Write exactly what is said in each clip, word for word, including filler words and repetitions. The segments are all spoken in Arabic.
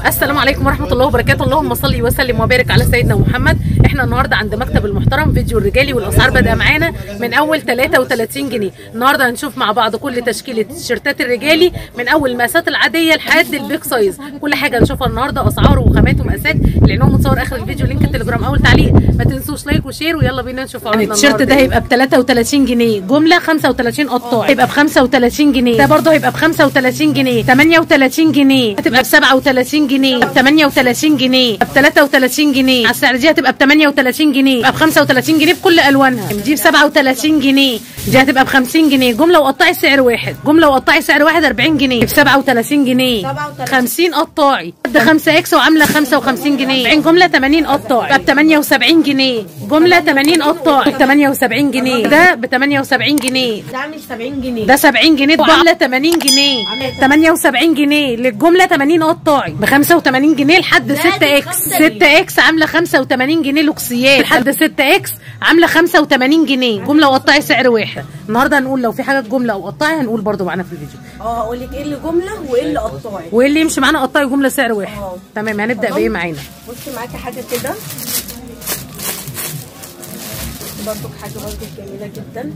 السلام عليكم ورحمه الله وبركاته. اللهم صل وسلم وبارك على سيدنا محمد. احنا النهارده عند مكتب المحترم فيديو الرجالي، والاسعار بادئه معانا من اول ثلاثة وثلاثين جنيه. النهارده هنشوف مع بعض كل تشكيله التيشيرتات الرجالي من اول المقاسات العاديه لحد البيج سايز، كل حاجه هنشوفها النهارده، اسعار وخامات ومقاسات. العنوان متصور اخر الفيديو، لينك التليجرام اول تعليق. ما تنسوش لايك وشير، ويلا بينا نشوف عروضنا. التيشيرت ده هيبقى ب ثلاثة وثلاثين جنيه جمله، خمسة وثلاثين قطاع هيبقى ب خمسة وثلاثين جنيه. ده برده هيبقى ب خمسة وثلاثين جنيه، ثمانية وثلاثين جنيه، هتبقى ب سبعة وثلاثين جنيه، ب ثمانية وثلاثين جنيه، ب ثلاثة وثلاثين جنيه. على السعر دي هتبقى ب ثمانية وثلاثين جنيه، ب خمسة وثلاثين جنيه بكل الوانها. دي ب سبعة وثلاثين جنيه، دي هتبقى ب خمسين جنيه جمله وقطاعي سعر واحد، جمله وقطاعي سعر واحد أربعين جنيه، ب سبعة وثلاثين جنيه، خمسين قطاعي قد خمسة اكس وعامله خمسة وخمسين جنيه. أربعين جمله ثمانين قطاعي ب ثمانية وسبعين جنيه، جمله ثمانين قطاعي ب ثمانية وسبعين جنيه. ده ب ثمانية وسبعين جنيه، ده عامل سبعين جنيه، ده سبعين جنيه، عامله ثمانين جنيه، ثمانية وسبعين جنيه للجمله، ثمانين قطاعي ب خمسة وثمانين جنيه لحد ستة اكس. ستة اكس عامله خمسة وثمانين جنيه لوكسيات، لحد ستة اكس عامله خمسة وثمانين جنيه، جمله وقطاعي سعر واحد. النهارده هنقول لو في حاجه جمله او قطاعي هنقول برده معانا في الفيديو. اه هقول لك ايه اللي جمله وايه اللي قطاعي، وايه اللي يمشي معانا قطاعي وجمله سعر واحد. اه تمام. هنبدا بايه معانا؟ بصي معاكي حاجه كده برضو، حاجه برضو جميله جدا.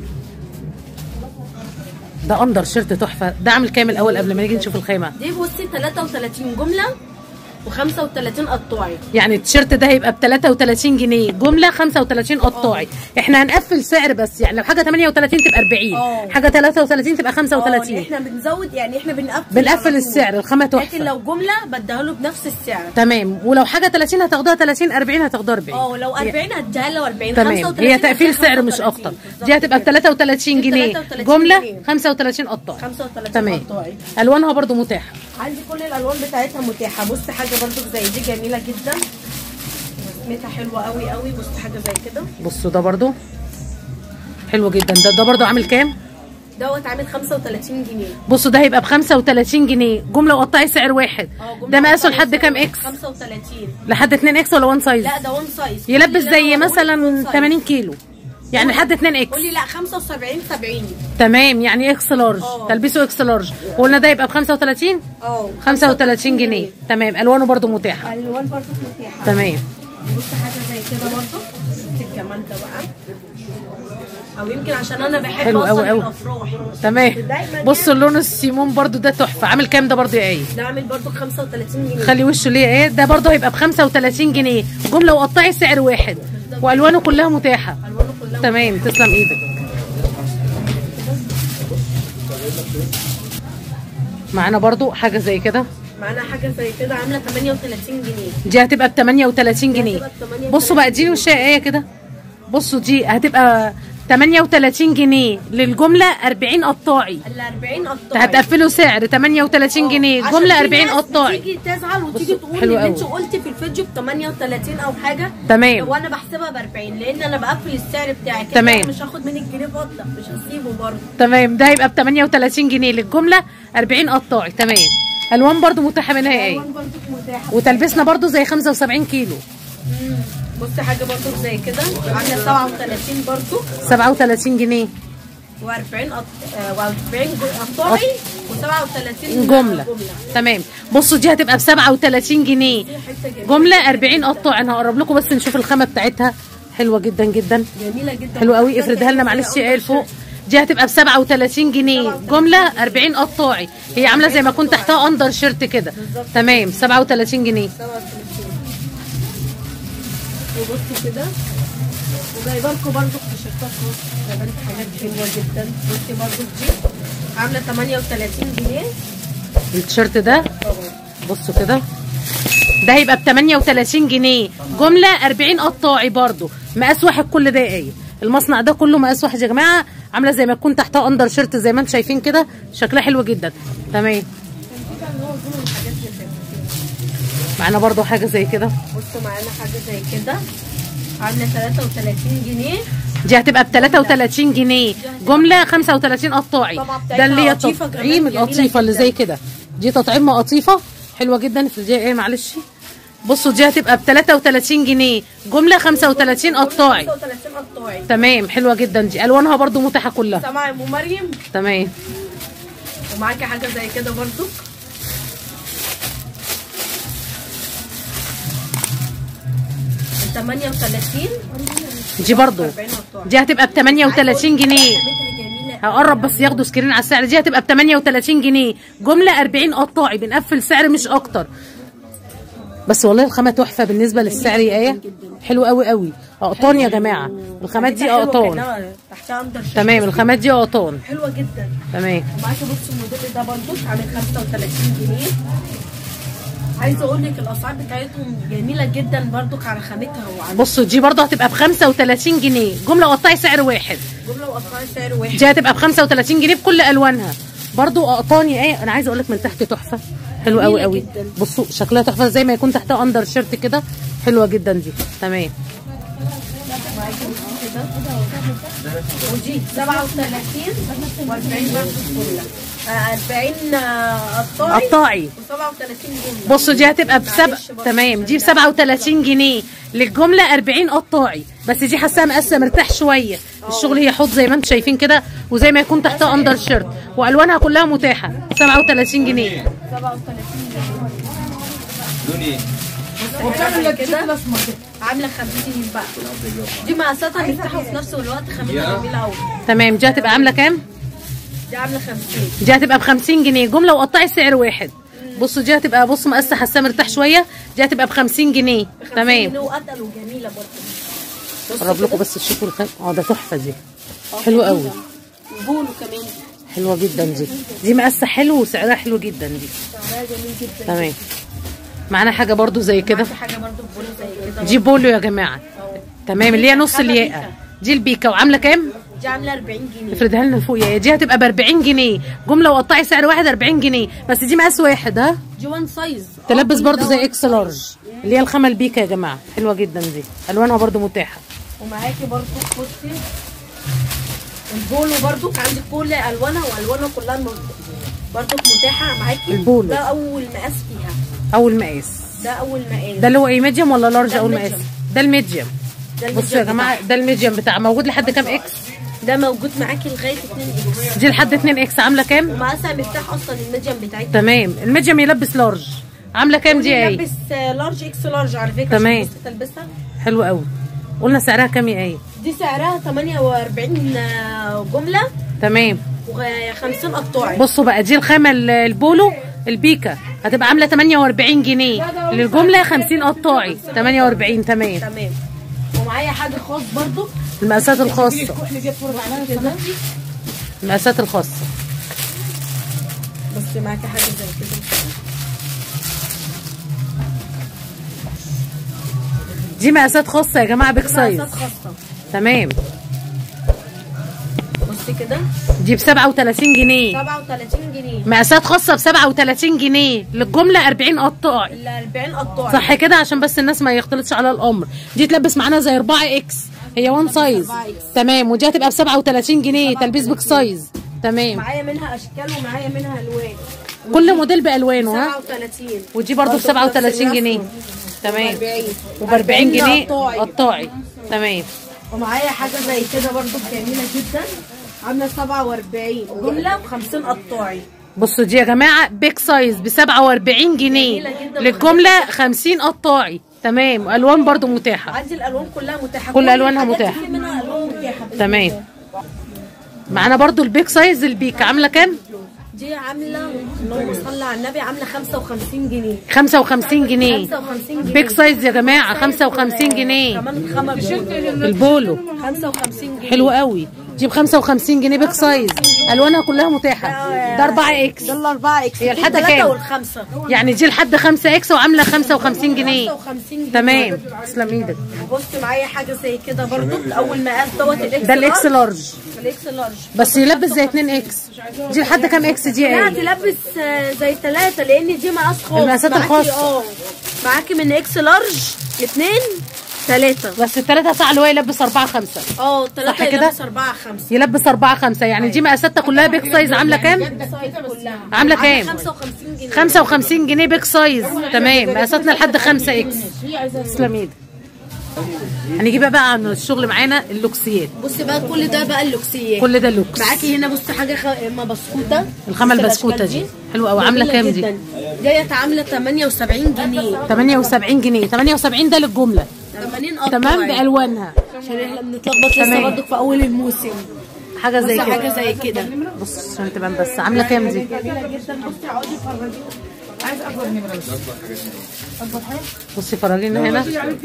ده اندر شيرت تحفه. ده عامل كام الاول قبل ما نيجي نشوف الخامه؟ دي بصي ثلاثة وثلاثين جمله وخمسة وثلاثين قطاعي. يعني التيشيرت ده هيبقى ب ثلاثة وثلاثين جنيه جمله، خمسة وثلاثين قطاعي. احنا هنقفل سعر بس، يعني لو حاجه ثمانية وثلاثين تبقى أربعين، أوه. حاجه ثلاثة وثلاثين تبقى خمسة وثلاثين. اه احنا بنزود، يعني احنا بنقفل بنقفل السعر. الخامه تحفه، لكن لو جمله بديها له بنفس السعر. تمام. ولو حاجه ثلاثين هتاخدها ثلاثين، أربعين هتاخدها أربعين. اه لو أربعين هديها له أربعين. تمام. هي تقفيل سعر مش اكتر. دي هتبقى ب ثلاثة وثلاثين جنيه جمله، خمسة وثلاثين قطاعي. خمسة وثلاثين تمام. قطاعي. الوانها برده متاحه، عندي كل الالوان بتاعتها متاحه. بصي حاجه برده زي دي جميله جدا، رسمتها حلوه قوي قوي. بصي حاجه زي كده، بصوا ده برده حلو جدا. ده ده برده عامل كام؟ دوت عامل خمسة وثلاثين جنيه. بصوا ده هيبقى ب خمسة وثلاثين جنيه جمله وقطاعي سعر واحد. ده مقاسه لحد كام اكس؟ خمسة وثلاثين. لحد اتنين اكس ولا وان سايز؟ لا ده وان سايز، يلبس زي مثلا ثمانين كيلو، يعني لحد اتنين اكس. قولي لا خمسة وسبعين سبعين. تمام. يعني اكس لارج. أوه. تلبسه اكس لارج. وقلنا ده يبقى ب خمسة وثلاثين. اه خمسة وثلاثين جنيه. تمام. الوانه برده متاحه. الوان برده متاحه. تمام. بصي حاجه زي كده برده، الجمال ده بقى، او يمكن عشان انا بحب حلو اصلا قوي قوي. الافراح. تمام. بصوا اللون السيمون برده ده تحفه. عامل كام ده برده يا ايه؟ ده عامل برده خمسة وثلاثين جنيه. خلي وشه ليه ايه. ده برده هيبقى ب خمسة وثلاثين جنيه جمله وقطاعي سعر واحد، والوانه كلها متاحه. الوانه كلها تمام. تسلم ايدك. معانا برده حاجه زي كده، معانا حاجه زي كده عامله ثمانية وثلاثين جنيه. دي هتبقى ب ثمانية وثلاثين جنيه. بصوا بقى دي وشها ايه كده، بصوا دي هتبقى ثمانية وثلاثين جنيه للجمله، أربعين قطاعي. ال أربعين قطاعي هتقفلوا سعر ثمانية وثلاثين جنيه جمله، أربعين قطاعي. تيجي تزعل وتيجي تقول ان انت قلتي في الفيديو ب ثمانية وثلاثين او حاجه. تمام. وانا بحسبها ب أربعين، لان انا بقفل السعر بتاعي كده. تمام. مش هاخد منك جنيه فضه، مش هسيبه برضه. تمام. ده هيبقى ب ثمانية وثلاثين جنيه للجمله، أربعين قطاعي. تمام. الوان برده متاحه منها ايه؟ الوان برده متاحه، وتلبسنا برده زي خمسة وسبعين كيلو. امم بصي حاجه برده زي كده عامله سبعة وثلاثين برده، سبعة وثلاثين جنيه و40 و40 قطاعي و37 جمله. جمله. تمام. بصوا دي هتبقى ب سبعة وثلاثين جنيه جمله، أربعين قطاعي. انا هقرب لكم بس نشوف الخامه بتاعتها. حلوه جدا جدا، جميله جدا، حلوه قوي. افردها لنا معلش ايه لفوق. دي هتبقى ب سبعة وثلاثين جنيه جمله، أربعين قطاعي. هي عامله زي ما كنت تحتها اندر شيرت كده. تمام. سبعة وثلاثين جنيه. وبصوا كده، وجايبه لكم برده تيشيرتات، جايبه لكم حاجات حلوه جدا. بصي برده دي عامله ثمانية وثلاثين جنيه التيشيرت ده. بصوا كده، ده هيبقى ب ثمانية وثلاثين جنيه جمله، أربعين قطاعي برده، مقاس واحد. كل ده ايه؟ المصنع ده كله مقاس واحد يا جماعه. عامله زي ما تكون تحتها اندر شيرت زي ما انتم شايفين كده، شكلها حلو جدا. تمام. معانا برده حاجه زي كده. بصوا معانا حاجه زي كده عامله ثلاثة وثلاثين جنيه. دي هتبقى ب ثلاثة وثلاثين جنيه جمله، خمسة وثلاثين قطاعي. ده اللي هي تطعيم القطيفه اللي زي كده. دي تطعيم قطيفه حلوه جدا. في دي ايه معلش، بصوا دي هتبقى ب ثلاثة وثلاثين جنيه جمله، خمسة وثلاثين قطاعي. خمسة وثلاثين قطاعي. تمام. حلوه جدا. دي الوانها برده متاحه كلها. سامعه يا ام مريم؟ تمام. ومعاكي حاجه زي كده برده، تمانية وتلاتين. دي برضو دي هتبقى ب تمانية وتلاتين جنيه. جميله. هقرب بس ياخدوا سكرين على السعر. دي هتبقى ب تمانية وتلاتين جنيه جمله أربعين قطاعي، بنقفل سعر مش اكتر. بس والله الخامه تحفه بالنسبه للسعر يا ايه، حلو قوي قوي. قطان يا جماعه، الخامات دي قطان. تحتها اندر شير. تمام، الخامات دي قطان. حلوه جدا. تمام. ومعاكي بص الموديل ده برضو عامل خمسة وتلاتين جنيه. عايزه اقول لك الاسعار بتاعتهم جميله جدا برضو على خامتها وعلى. بصوا دي برضو هتبقى ب خمسة وتلاتين جنيه جمله وقطعي سعر واحد. جمله وقطعي سعر واحد. دي هتبقى ب خمسة وتلاتين جنيه بكل الوانها. برضو قطان يا ايه. انا عايزه اقول لك من تحت تحفه، حلو قوي قوي. بصوا شكلها تحفه، زي ما يكون تحتها اندر شيرت كده، حلوه جدا دي. تمام. ودي سبعة وتلاتين وأربعين برضه كلها. أربعين قطاعي قطاعي وسبعة وتلاتين جمله. بصوا دي هتبقى بسبع. تمام، دي ب سبعة وتلاتين جنيه للجمله أربعين قطاعي. بس دي حاساها مقاسه مرتاح شويه. الشغل هي حوض زي ما انتم شايفين كده، وزي ما يكون تحتها اندر شيرت، والوانها كلها متاحه. سبعة وتلاتين جنيه. سبعة وتلاتين جنيه. وبتعمل كده عامله خمسين بقى. دي مقاساتها مفتاحه وفي نفس الوقت خامتها جميله قوي. تمام. دي هتبقى عامله كام؟ دي عامله خمسين. دي هتبقى ب خمسين جنيه جمله وقطعي سعر واحد. بصوا دي هتبقى، بصوا مقاسه حاساه مرتاح شويه. دي هتبقى ب خمسين جنيه. تمام. وقتل وجميله برضه. اقرب لكم بس تشوفوا الخام. اه ده تحفه دي، حلوه قوي. بولو كمان حلوه جدا دي. دي مقاسه حلو وسعرها حلو جدا دي. سعرها جميل جدا. تمام. معانا حاجه برضو زي كده. حاجه برضو بولو زي كده. دي بولو يا جماعه. تمام، اللي هي نص الياقه. دي البيكه وعامله كام؟ دي عامله أربعين جنيه. افردها لنا فوق يا. دي هتبقى ب أربعين جنيه جمله وقطعي سعر واحد أربعين جنيه. بس دي مقاس واحد. ها دي وان سايز. تلبس برضو زي اكس لارج، اللي هي الخامه البيكه يا جماعه. حلوه جدا دي، الوانها برضو متاحه. ومعاكي برضو بصي البولو برضو عندك كل الوانها، والوانها كلها برضو متاحه معاكي. البولو ده اول مقاس فيها. اول مقاس. ده اول مقاس. ده اللي هو ايه، ميديوم ولا لارج؟ اول مقاس ده الميديوم. ده بصوا يا جماعه، ده الميديوم بتاع. موجود لحد كام اكس؟ ده موجود معاكي لغايه اتنين اكس. دي لحد اتنين اكس. عامله كام؟ ومقاسها مفتاح اصلا الميديوم بتاعتها. تمام. الميديوم يلبس لارج. عامله كام دي؟ ايه، يلبس لارج اكس لارج على فكره. تمام. تلبسها حلو قوي. قلنا سعرها كام يا ايه؟ دي سعرها تمانية وأربعين جمله. تمام. وخمسين قطاعي. بصوا بقى، دي الخامه البولو البيكا هتبقى عامله تمانية وأربعين جنيه للجمله، خمسين قطاعي. تمانية وأربعين. تمام. تمام. ومعايا حاجه خاص برضو. المقاسات الخاصه. المقاسات الخاصه. بس معاكي حاجه زي كده. دي مقاسات خاصه يا جماعه، بيك سايز. مقاسات خاصه. تمام. بصي كده. دي ب سبعة وتلاتين جنيه. سبعة وتلاتين جنيه. مقاسات خاصه ب سبعة وتلاتين جنيه للجمله أربعين قطاعي. ال أربعين قطاعي. صح كده، عشان بس الناس ما يختلطش على الامر. دي تلبس معانا زي أربعة اكس، هي وان سايز. تمام. ودي هتبقى ب سبعة وتلاتين جنيه تلبيس بيك سايز. تمام. معايا منها اشكال ومعايا منها الوان. كل موديل بالوانه. ها سبعة وتلاتين. ودي برضو ب سبعة وتلاتين جنيه. تمام. وب أربعين جنيه قطاعي. تمام. ومعايا حاجه زي كده برضو جميله جدا، عامله سبعة وأربعين جمله وخمسين قطاعي. بصوا دي يا جماعه بيك سايز ب سبعة وأربعين جنيه للجمله، خمسين قطاعي. تمام. والوان برضو متاحه. عندي الالوان كلها متاحه. كل الوانها متاحه. في منها الوان متاحه. تمام. معانا برضو البيك سايز البيك. عامله كام؟ دي عامله، اللهم صل على النبي، عامله خمسة وخمسين جنيه. خمسة وخمسين جنيه. خمسة وخمسين جنيه. بيك سايز يا جماعه، خمسة وخمسين جنيه. كمان الخمر البولو خمسة وخمسين جنيه. حلو قوي. دي ب خمسة وخمسين جنيه بيك سايز، الوانها كلها متاحه. ده أربعة اكس. ده الأربعة اكس. هي لحد كام؟ والخمسة. يعني دي لحد خمسة اكس وعامله خمسة وخمسين جنيه. خمسة وخمسين جنيه. تمام. تسلم ايدك. وبصي معايا حاجه زي كده برضو، اول مقاس دوت الاكس. ده الاكس لارج. الاكس لارج. بس يلبس زي اتنين اكس. دي لحد كام اكس دي؟ لا ايه، تلبس زي ثلاثة، لان دي مقاس خاص. المقاسات الخاصه. اه معاكي من اكس لارج اتنين ثلاثة. بس الثلاثه بتاع اللي هو يلبس أربعة خمسة. اه ثلاثة يلبس أربعة خمسة. يلبس أربعة خمسة. يعني دي مقاساتها كلها بيك سايز. عامله كام؟ عامله كام؟ خمسة وخمسين جنيه. خمسة وخمسين جنيه بيك سايز. تمام. مقاساتنا لحد خمسة اكس. تسلم ايدك. هنيجي بقى عن الشغل معانا اللوكسيات. بصي بقى كل ده بقى اللوكسيات. كل ده لوكس. معاكي هنا بصي حاجه خ... ما بسكوته. الخامه البسكوته دي حلوه قوي. عامله كام دي؟ ديت عامله تمانية وسبعين جنيه. تمانية وسبعين جنيه. تمانية وسبعين ده للجمله. ثمانين قطعه تمام بالوانها عشان احنا بنتلخبط لسه برضك في اول الموسم. حاجه زي كده، حاجه زي كده. بص عشان تبان بس. عامله كام دي؟ جميله جدا. بصي اقعدي فرجيني. عايز اكبر نمره بس. اكبر حاجه. بصي فرجينا هنا.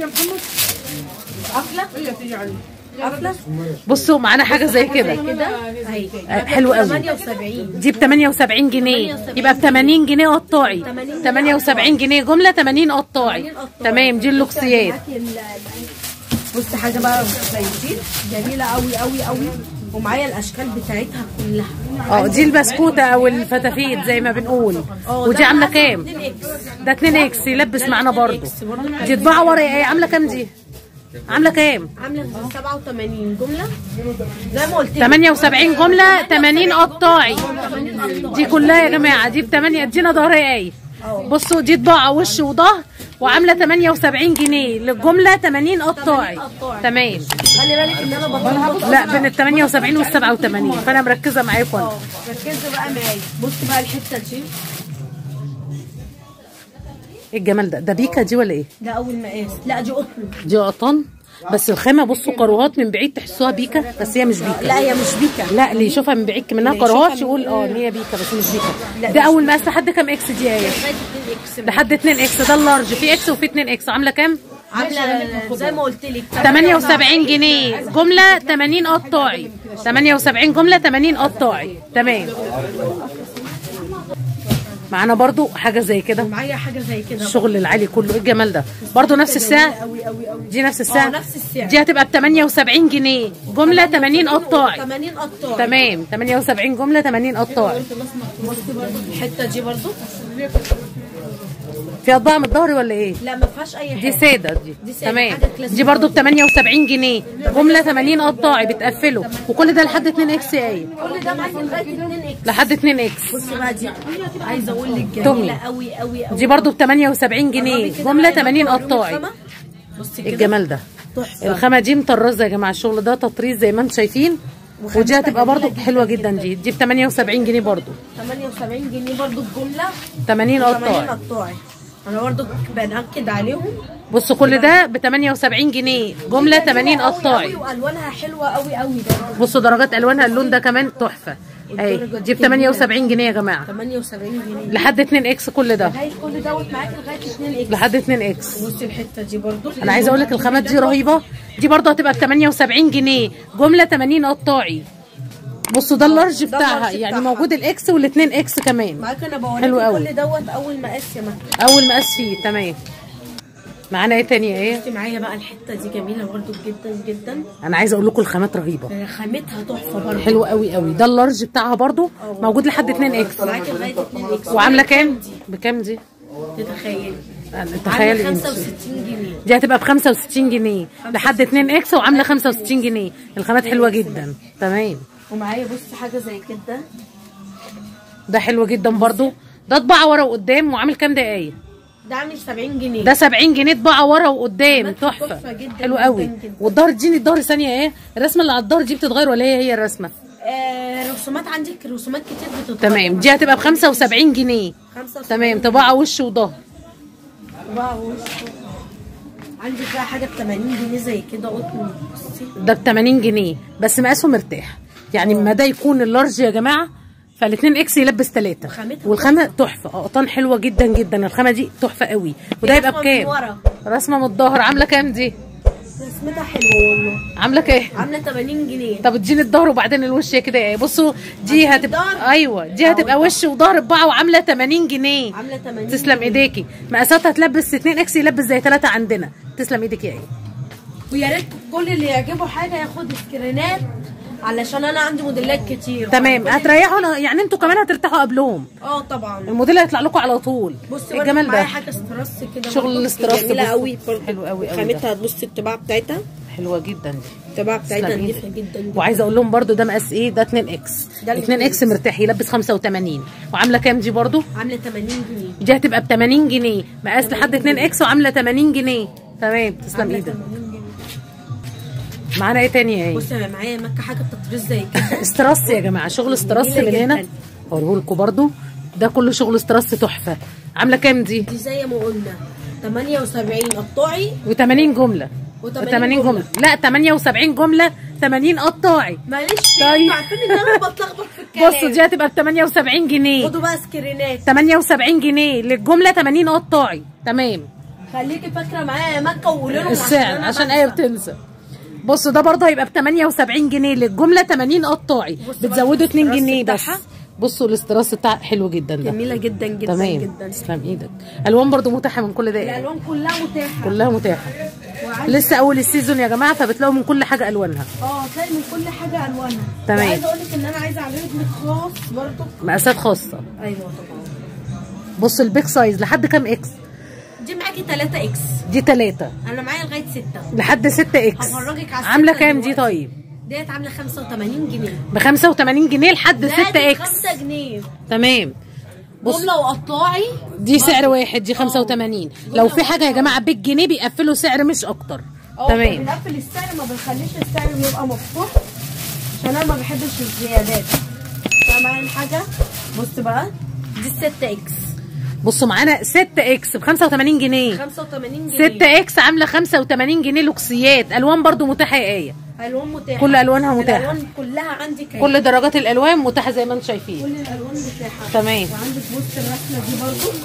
قفله هي تيجي عليك قفله. بصوا معانا حاجه زي كده كده اهي حلوه قوي. ثمانية وسبعين دي ب ثمانية وسبعين جنيه، يبقى ب ثمانين جنيه قطاعي. ثمانية وسبعين جنيه جمله، ثمانين قطاعي. تمام. دي اللوكسيات. بص حاجه بقى زي دي جميله قوي قوي قوي، ومعايا الاشكال بتاعتها كلها. اه دي البسكوته او الفتافيت زي ما بنقول. ودي عامله كام؟ ده اتنين اكس يلبس معانا برضو. دي طباعه ورقه ايه؟ عامله كام دي؟ عامله كام؟ عامله سبعة وثمانين جمله زي ما قلت لك. ثمانية وسبعين جمله، ثمانين قطاعي. دي كلها يا جماعه دي ب ثمانية. ادينا ظهريه ايه؟ بصوا دي طباعه وش وظهر وعامله ثمانية وسبعين جنيه للجمله، ثمانين قطاعي. تمام. خلي بالك ان انا بطلع لا بين ال ثمانية وسبعين وال سبعة وثمانين، فانا مركزه معاكم. اه ركزوا بقى معايا. بصوا بقى الحته دي. ايه الجمال ده؟ ده بيكا دي ولا ايه؟ ده اول مقاس. لا دي قطن. دي قطن بس الخامه. بصوا كروهات من بعيد تحسوها بيكا بس هي مش بيكا. لا هي مش بيكا. لا اللي يشوفها من بعيد منها كروهات يقول اه ان هي بيكا بس مش بيكا. ده اول مقاس. لحد كام اكس دي يا ايه؟ لحد اتنين اكس. ده اللارج. في اكس وفي اتنين اكس. عامله كام؟ عامله زي ما قلت لك ثمانية وسبعين جنيه جمله، ثمانين قطاعي. ثمانية وسبعين جمله، ثمانين قطاعي. تمام. معانا برضو حاجه زي كده. معايا حاجه زي كده. الشغل العالي كله. ايه الجمال ده؟ برضو نفس السعر. دي نفس السعر. نفس السعر. دي هتبقى ب ثمانية وسبعين جنيه جمله، ثمانين قطاعي. ثمانين قطاعي. تمام. ثمانية وسبعين جمله، ثمانين قطاعي. بصي برضو الحته دي برضو فيها طباعه من الظهر ولا ايه؟ لا ما فيهاش اي حاجه. دي ساده دي. دي سادة. تمام. حاجة كلاسيكية. دي برضو ب ثمانية وسبعين جنيه جمله، ثمانين قطاعي. بتقفله وكل ده لحد اتنين اكس يا ايه؟ كل ده معاكي لغايه اتنين اكس. لحد اتنين اكس. بصي بقى دي عايزه اقول لك تومي. جميله قوي قوي قوي. دي برضو ب ثمانية وسبعين جنيه جمله، ثمانين قطاعي. بصي ايه كده الجمال ده؟ تحفه. الخامه دي مطرزه يا جماعه. الشغل ده تطريز زي ما انتم شايفين. ودي هتبقى برضو حلوه جدا. دي دي ب ثمانية وسبعين جنيه برضو. ثمانية وسبعين جنيه برضو الجمله، ثمانين قطاعي. ثمانين قطاعي. انا برضو بنأكد عليهم. بصوا كل ده ب ثمانية وسبعين جنيه جمله، ثمانين قطاعي. والوانها حلوه قوي قوي برضو. بصوا درجات الوانها. اللون ده كمان تحفه اهي. دي ب ثمانية وسبعين جنيه يا جماعه. ثمانية وسبعين جنيه لحد اتنين اكس كل ده. لغايه كل دوت معاكي لغايه اتنين اكس. لحد اتنين اكس. بصي الحته دي برضو. انا عايزه اقول لك الخامات دي رهيبه. دي برضو هتبقى ب ثمانية وسبعين جنيه جمله، ثمانين قطاعي. بصوا ده اللارج بتاعها. يعني موجود الاكس والاثنين اكس كمان. معاك انا بوريكي حلو قوي. كل دوت اول مقاس يا مكة. اول مقاس فيه. تمام. معانا ايه تاني ايه؟ بصي معايا بقى الحته دي جميله برضو جدا جدا. انا عايزه اقول لكم الخامات رهيبه. خامتها تحفه برضو. حلوه قوي قوي. ده اللارج بتاعها برضو موجود لحد اتنين اكس. معاكي لغايه اتنين اكس. وعامله كام؟ بكام دي؟ تتخيلي تخيلي انت. خمسة وستين جنيه. دي هتبقى ب خمسة وستين جنيه لحد اتنين اكس وعامله خمسة وستين جنيه. الخامات حلوه جدا. تمام. ومعايا بصي حاجه زي كده. ده حلو جدا برضو. ده طباعه ورا وقدام. وعامل كام دقايق؟ ده عامل سبعين جنيه. ده سبعين جنيه طباعه ورا وقدام. تحفه. حلو قوي. والظهر اديني الظهر ثانيه ايه؟ الرسمه اللي على الظهر دي بتتغير ولا هي هي الرسمه؟ آه رسومات عندك رسومات كتير بتتغير. تمام. دي هتبقى ب خمسة وسبعين جنيه. خمسة وسبعين. تمام. طباعه وش وظهر. طباعه وش. عندك بقى حاجه ب ثمانين جنيه زي كده قطن. بصي ده ب ثمانين جنيه بس مقاسه مرتاح. يعني ما ده يكون اللارج يا جماعه فالاثنين اكس يلبس ثلاثه. والخامه تحفه. قطن حلوه جدا جدا. الخامه دي تحفه قوي. وده يبقى بكام؟ رسمه من الظهر. عامله كام دي؟ رسمتها حلوه والله. عامله كام؟ عامله ثمانين جنيه. طب اديني الظهر وبعدين الوش كده ايه. بصوا دي هتبقى ايوه دي هتبقى وش وظهر بقى وعامله ثمانين جنيه. عامله ثمانين. تسلم ايديكي. مقاساتها تلبس اتنين اكس يلبس زي ثلاثه عندنا. تسلم ايدك يا ايه. ويا ريت كل اللي يعجبه حاجه ياخد سكرينات علشان انا عندي موديلات كتير. تمام. هتريحوا يعني انتوا كمان هترتاحوا قبلهم. اه طبعا. الموديل هيطلع لكم على طول. بصي الجمال ده. معايا حاجه استراس كده. شغل الاستراس جميله قوي. حلو قوي قوي. خامتها هتبصي الطباعه بتاعتها حلوه جدا دي. الطباعه بتاعتها نضيفه جدا جدا. وعايزه اقول لهم برده ده مقاس ايه؟ ده اتنين اكس. اتنين اكس مرتاح يلبس خمسة وثمانين. وعامله كام دي برده؟ عامله ثمانين جنيه. دي هتبقى ب ثمانين جنيه مقاس لحد اتنين اكس وعامله ثمانين جنيه. تمام. تسلم ايدك. معانا ايه تاني ايه؟ بصي انا معايا مكه حاجه بتطريز زي كده. استراس يا جماعه. شغل استراس من هنا. هوريه لكم برده. ده كله شغل استراس تحفه. عامله كام دي؟ دي زي ما قلنا ثمانية وسبعين قطاعي و80 جمله. تمانين جمله. لا تمانية وسبعين جمله تمانين قطاعي. معلش طيب. انتوا عارفين ان انا بتلخبط في الكلام. بصوا دي هتبقى ب تمانية وسبعين جنيه. خدوا بقى سكرينات. تمانية وسبعين جنيه للجمله تمانين قطاعي. تمام. خليكي فاكره معايا يا مكه وقولي لهم السعر عشان ايه بتنسى. بصوا ده برضه هيبقى ب تمانية وسبعين جنيه للجمله تمانين قطاعي. بتزودوا اتنين جنيه بس. بصوا الاستراس بتاع حلو جدا ده. جميله جدا جدا تمام. جدا. تسلم ايدك. الوان برضه متاحه من كل ده. الالوان كلها متاحه. كلها متاحه. لسه اول السيزون يا جماعه، فبتلاقوا من كل حاجه الوانها. اه تلاقي من كل حاجه الوانها. تمام. عايزه اقول لك ان انا عايزه اعمل لك خاص برضه، مقاسات خاصه. ايوه طبعا. بصوا البيك سايز لحد كام اكس؟ دي معاكي تلاتة اكس. دي تلاتة. انا معايا لغايه ستة. لحد ستة اكس. هفرجك على عامله كام دي طيب؟ ديت عامله خمسة وتمانين جنيه. ب خمسة وتمانين جنيه لحد ستة اكس. خمسة جنيه. تمام. جمله وقطاعي. دي سعر واحد، دي خمسة وتمانين. لو في حاجه يا جماعه بالجنيه بيقفلوا سعر مش اكتر. تمام. بنقفل السعر، ما بنخليش السعر يبقى مفتوح عشان انا ما بحبش الزيادات. فاهمه الحاجه؟ بص بقى دي ستة اكس. بصوا معانا ستة اكس ب خمسة وتمانين جنيه. خمسة وتمانين جنيه. ستة اكس عامله خمسة وتمانين جنيه لوكسيات. الوان برضو متاحه يا ايه؟ الوان متاحه. كل الوانها متاحه. الالوان كلها عندك. كل درجات الالوان متاحه زي ما انتم شايفين. كل الالوان متاحه. تمام. وعندك بص الرسمه دي برضو.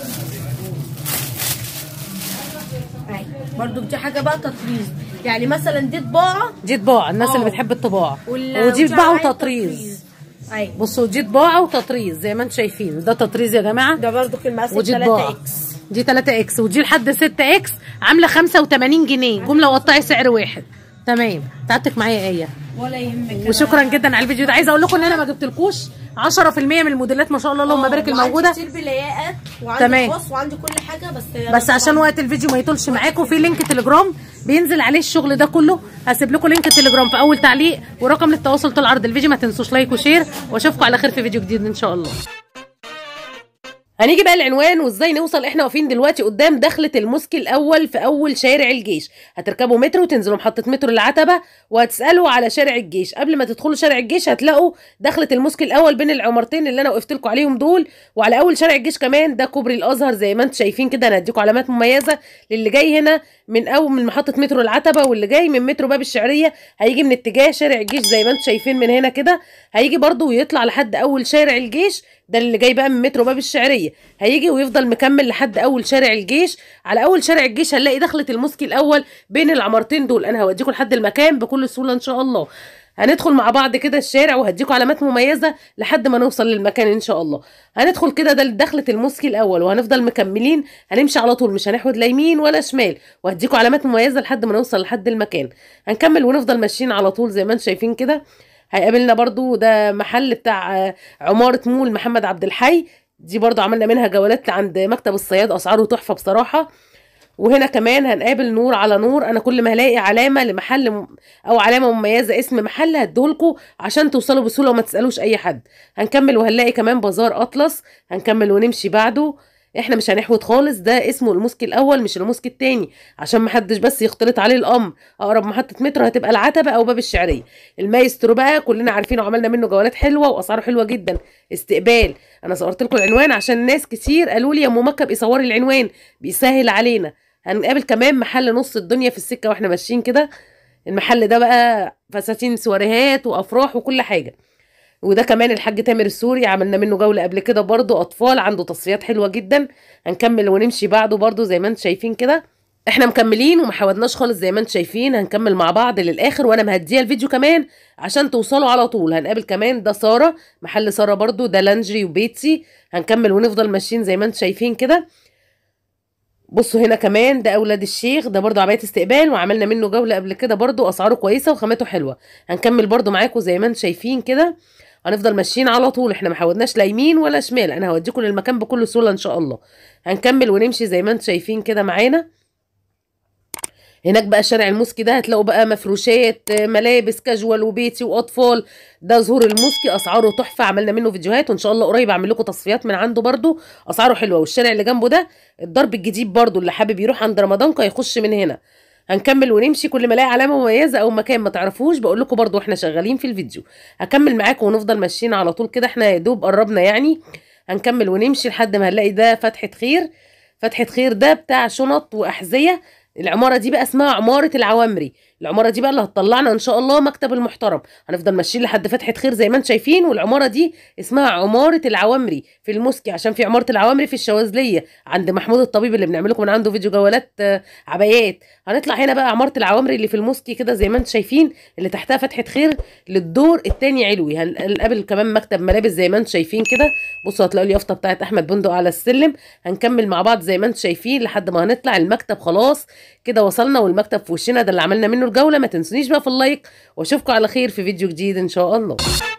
اهي برضو دي حاجه بقى تطريز، يعني مثلا دي طباعه. دي طباعه الناس أوه. اللي بتحب الطباعه. وال... ودي طباعه وتطريز. ايوه بصوا دي طباعه وتطريز زي ما انتم شايفين. ده تطريز يا جماعه. ده برضو في المقاس ودي تلاتة اكس. دي تلاتة اكس ودي لحد ستة اكس عامله خمسة وتمانين جنيه. جمله وقطعي سعر واحد. تمام. تعبتك معايا ايه ولا يهمك. وشكرا جدا على الفيديو ده. عايزه اقول لكم ان انا ما جبتلكوش عشرة في المية من الموديلات ما شاء الله اللهم بارك الموجوده. كتير بلايقات وعندي خاص وعندي كل حاجه، بس بس عشان وقت الفيديو ما يطولش معاكم في لينك تليجرام بينزل عليه الشغل ده كله. هسيب لكم لينك التليجرام في اول تعليق ورقم للتواصل طول عرض الفيديو. ما تنسوش لايك وشير، واشوفكم على خير في فيديو جديد ان شاء الله. هنيجي بقى العنوان وازاي نوصل. احنا واقفين دلوقتي قدام دخلة الموسكي الاول في اول شارع الجيش. هتركبوا مترو وتنزلوا محطة مترو العتبة وهتسألوا على شارع الجيش. قبل ما تدخلوا شارع الجيش هتلاقوا دخلة الموسكي الاول بين العمارتين اللي انا وقفت لكم عليهم دول. وعلى اول شارع الجيش كمان ده كوبري الازهر زي ما انتم شايفين كده. انا هديكم علامات مميزة للي جاي هنا من اول من محطة مترو العتبة، واللي جاي من مترو باب الشعرية هيجي من اتجاه شارع الجيش زي ما انتم شايفين من هنا كده. هيجي برده ويطلع لحد اول شارع الجيش. ده اللي جاي بقى من مترو باب الشعريه هيجي ويفضل مكمل لحد اول شارع الجيش. على اول شارع الجيش هنلاقي دخلة الموسكي الاول بين العمارتين دول. انا هوديكم لحد المكان بكل سهوله ان شاء الله. هندخل مع بعض كده الشارع وهديكم علامات مميزه لحد ما نوصل للمكان ان شاء الله. هندخل كده ده دخلة الموسكي الاول وهنفضل مكملين. هنمشي على طول مش هنحود لا يمين ولا شمال، وهديكم علامات مميزه لحد ما نوصل لحد المكان. هنكمل ونفضل ماشيين على طول زي ما انتم شايفين كده. هيقابلنا برضو ده محل بتاع عمارة مول محمد عبد الحي. دي برضو عملنا منها جولات عند مكتب الصياد، اسعاره تحفة بصراحة. وهنا كمان هنقابل نور على نور. انا كل ما هلاقي علامة لمحل م... او علامة مميزة اسم محل هديهولكوا عشان توصلوا بسهولة وما تسألوش اي حد. هنكمل وهنلاقي كمان بازار اطلس. هنكمل ونمشي بعده. احنا مش هنحوت خالص. ده اسمه الموسكي الاول مش الموسكي التاني عشان محدش بس يختلط عليه الامر. اقرب محطة مترو هتبقى العتبة او باب الشعرية. المايسترو بقى كلنا عارفينه وعملنا منه جولات حلوة واسعاره حلوة جدا. استقبال. انا صورت لكم العنوان عشان ناس كتير قالوا لي يا ام مكه بيصوري العنوان بيسهل علينا. هنقابل كمان محل نص الدنيا في السكة واحنا ماشيين كده. المحل ده بقى فساتين سواريهات وافراح وكل حاجة. وده كمان الحاج تامر السوري عملنا منه جولة قبل كده برضو. اطفال عنده تصفيات حلوة جدا. هنكمل ونمشي بعده برضو زي ما انتم شايفين كده. احنا مكملين وما حودناش خالص زي ما انتم شايفين. هنكمل مع بعض للاخر وانا مهديه الفيديو كمان عشان توصلوا على طول. هنقابل كمان ده سارة محل سارة برضو ده لانجري وبيتسي. هنكمل ونفضل ماشيين زي ما انتم شايفين كده. بصوا هنا كمان ده اولاد الشيخ. ده برضو عباية استقبال وعملنا منه جولة قبل كده برضو. اسعاره كويسة وخامته حلوة. هنكمل برضو معاكم زي ما انتم شايفين كده. هنفضل ماشيين على طول. احنا ما حودناش لا يمين ولا شمال. انا هوديكم للمكان بكل سهوله ان شاء الله. هنكمل ونمشي زي ما انتم شايفين كده معانا. هناك بقى شارع الموسكي ده هتلاقوا بقى مفروشات ملابس كاجوال وبيتي واطفال. ده ظهور الموسكي اسعاره تحفه. عملنا منه فيديوهات وان شاء الله قريب اعمل لكم تصفيات من عنده برضو. اسعاره حلوه. والشارع اللي جنبه ده الضرب الجديد برضو اللي حابب يروح عند رمضان هيخش من هنا. هنكمل ونمشي كل ما الاقي علامه مميزه او مكان ما تعرفوش بقول لكم برضو احنا شغالين في الفيديو. هكمل معاكم ونفضل ماشيين على طول كده. احنا يا دوب قربنا يعني. هنكمل ونمشي لحد ما هنلاقي ده فتحة خير. فتحة خير ده بتاع شنط واحذيه. العماره دي بقى اسمها عماره العوامري. العماره دي بقى اللي هتطلعنا ان شاء الله مكتب المحترم. هنفضل ماشيين لحد فتحه خير زي ما انتم شايفين، والعماره دي اسمها عماره العوامري في الموسكي، عشان في عماره العوامري في الشواذليه عند محمود الطبيب اللي بنعمل لكم من عنده فيديو جولات آه، عبايات. هنطلع هنا بقى عماره العوامري اللي في الموسكي كده زي ما انتم شايفين، اللي تحتها فتحه خير للدور الثاني علوي. هنقابل كمان مكتب ملابس زي ما انتم شايفين كده. بصوا هتلاقوا اليافطه بتاعت احمد بندق على السلم. هنكمل مع بعض زي ما انتم شايفين لحد ما هنطلع المكتب. خلاص كده وصلنا والمكتب في وشنا، ده اللي عملنا منه الجوله. ما تنسونيش بقى في اللايك، واشوفكم على خير في فيديو جديد ان شاء الله.